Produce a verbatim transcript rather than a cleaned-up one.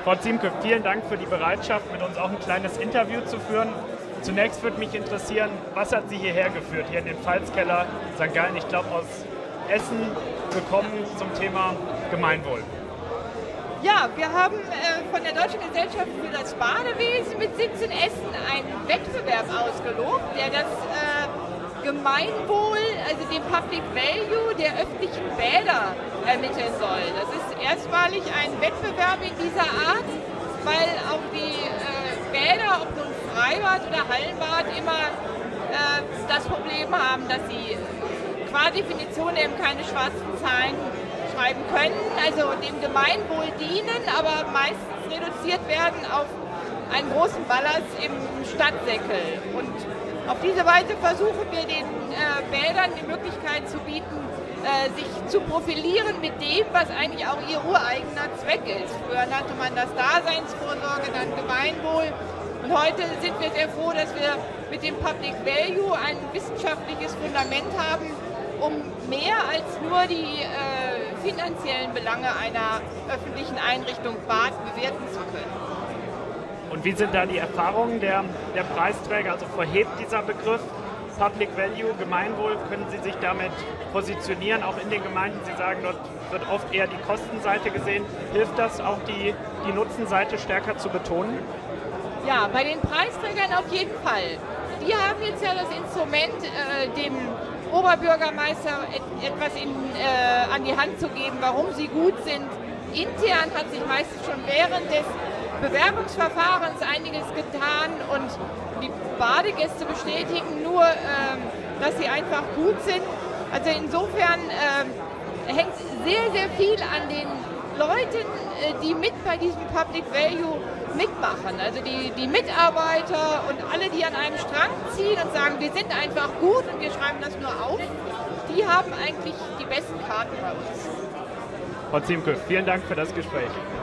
Frau Ziemke, vielen Dank für die Bereitschaft, mit uns auch ein kleines Interview zu führen. Zunächst würde mich interessieren, was hat Sie hierher geführt, hier in den Pfalzkeller Sankt Gallen, ich glaube aus Essen, gekommen zum Thema Gemeinwohl? Ja, wir haben äh, von der Deutschen Gesellschaft für das Badewesen mit Sitz in Essen einen Wettbewerb ausgelobt, der das äh, Gemeinwohl, also den Public Value der öffentlichen Bäder ermitteln soll. Das ist erstmalig ein Wettbewerb in dieser Art, weil auch die äh, Bäder, ob nun Freibad oder Hallenbad, immer äh, das Problem haben, dass sie qua Definition eben keine schwarzen Zahlen schreiben können, also dem Gemeinwohl dienen, aber meistens reduziert werden auf einen großen Ballast im Stadtsäckel. Und auf diese Weise versuchen wir den äh, Bädern die Möglichkeit zu bieten, äh, sich zu profilieren mit dem, was eigentlich auch ihr ureigener Zweck ist. Früher nannte man das Daseinsvorsorge, dann Gemeinwohl. Und heute sind wir sehr froh, dass wir mit dem Public Value ein wissenschaftliches Fundament haben, um mehr als nur die äh, finanziellen Belange einer öffentlichen Einrichtung Bad bewerten zu können. Und wie sind da die Erfahrungen der, der Preisträger? Also verhebt dieser Begriff Public Value, Gemeinwohl, können Sie sich damit positionieren, auch in den Gemeinden? Sie sagen, dort wird oft eher die Kostenseite gesehen. Hilft das auch, die, die Nutzenseite stärker zu betonen? Ja, bei den Preisträgern auf jeden Fall. Die haben jetzt ja das Instrument, äh, dem Oberbürgermeister et etwas in, äh, an die Hand zu geben, warum sie gut sind. Intern hat sich meistens schon während des Bewerbungsverfahrens einiges getan und die Badegäste bestätigen nur, ähm, dass sie einfach gut sind. Also insofern ähm, hängt sehr, sehr viel an den Leuten, äh, die mit bei diesem Public Value mitmachen. Also die, die Mitarbeiter und alle, die an einem Strang ziehen und sagen, wir sind einfach gut und wir schreiben das nur auf, die haben eigentlich die besten Karten bei uns. Frau Ziemke, vielen Dank für das Gespräch.